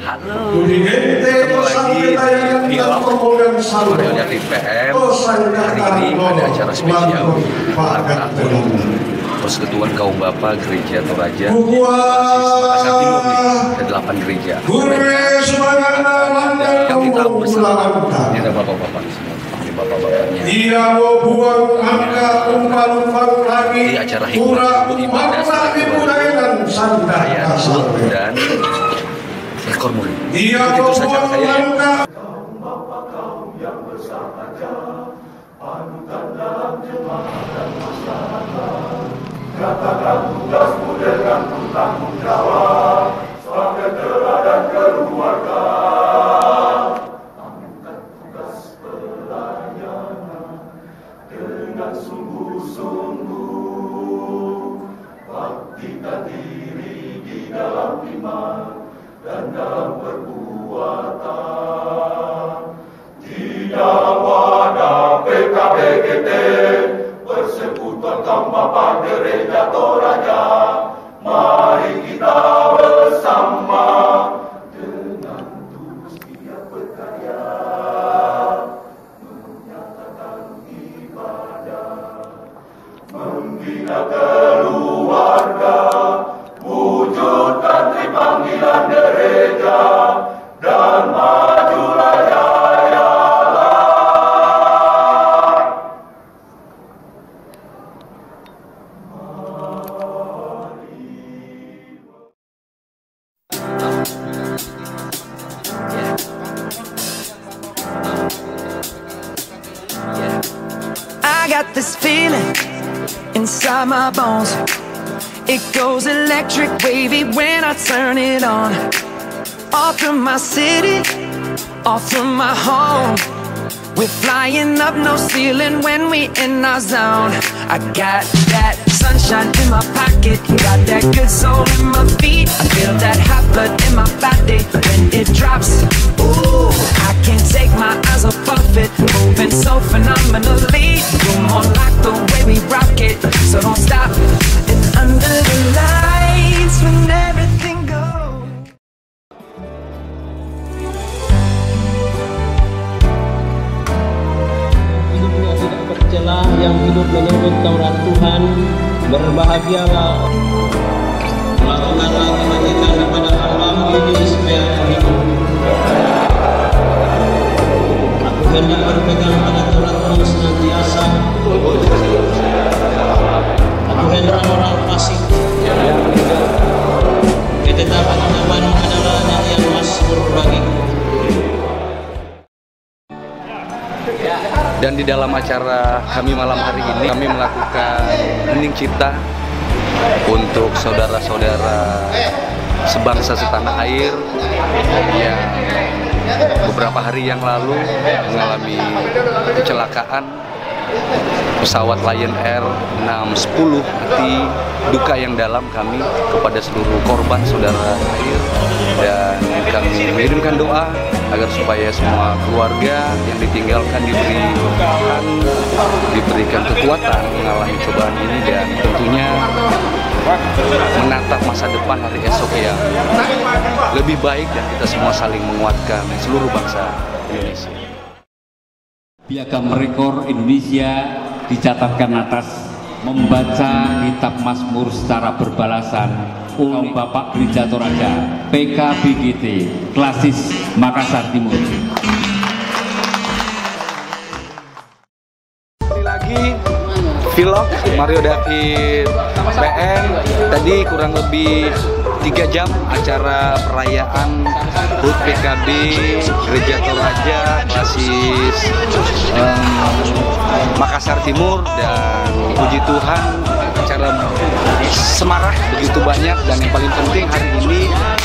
Halo, ketemu lagi di vlog Mario dari PM. Hari ini ada acara spesial ulang tahun Persekutuan Kaum Bapa Gereja Toraja Makassar Timur nih, ada 8 gereja. Yang kita bersama, ini ada bapak-bapak semua, ini bapak-bapaknya. Di acara hikmat untuk ibadah perayaan Sud dan rekor muri. Begitu saja saya ya. Katakan tugasmu dengan bertanggung jawab sebagai teladan keluarga. Lakukan tugas pelayanan dengan sungguh-sungguh. Baktikan diri di dalam iman dan dalam perbuatan. Di dalam wadah PKBGT Persekutuan Kaum Bapa Gereja Toraja, mari kita bersama dengan tulus giat berkarya menyatakan ibadah, membina keluarga, wujudkan panggilan gereja dan majulah jaya. I got this feeling inside my bones. It goes electric wavy when I turn it on. All through my city, all through my home. We're flying up, no ceiling when we in our zone. I got that sunshine in my pocket, got that good soul in my feet. I feel that hot blood in my body when it drops. Ooh, I can't take my eyes off of it, moving so phenomenally. You're more like the way we rock it, so don't stop. And under the lights when everything goes. Hidupnya tidak bercelah, yang hidup menurut Taurat Tuhan, berbahagialah. Lakukanlah kebajikan kepada hambamu ini supaya aku hidup. Aku hendak berpegang pada Tauratmu senantiasa. Aku hendak orang fasik. Ketetapan namamu adalah yang masmur bagiku. Dan di dalam acara kami malam hari ini, kami melakukan hening cipta untuk saudara-saudara sebangsa setanah air yang beberapa hari yang lalu mengalami kecelakaan pesawat Lion Air 610. Hati duka yang dalam kami kepada seluruh korban saudara air, dan kami mengirimkan doa agar supaya semua keluarga yang ditinggalkan diberikan kekuatan mengalami cobaan ini, dan tentunya menatap masa depan hari esok yang lebih baik, dan kita semua saling menguatkan seluruh bangsa Indonesia. Piagam rekor Indonesia dicatatkan atas membaca kitab Mazmur secara berbalasan oleh Bapak Gereja Toraja PKBGT Klasis Makassar Timur. Sekali lagi vlog Mario David PM. Tadi kurang lebih 3 jam acara perayaan HUT PKB Gereja Toraja Klasis Makassar Timur, dan puji Tuhan acara semarak begitu banyak, dan yang paling penting hari ini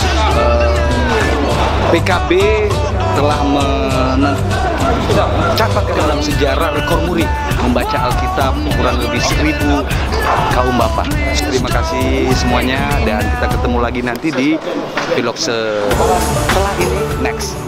PKB telah mencatat dalam sejarah rekor muri membaca Alkitab kurang lebih 1000 kaum bapa. Terima kasih semuanya, dan kita ketemu lagi nanti di vlog setelah ini next.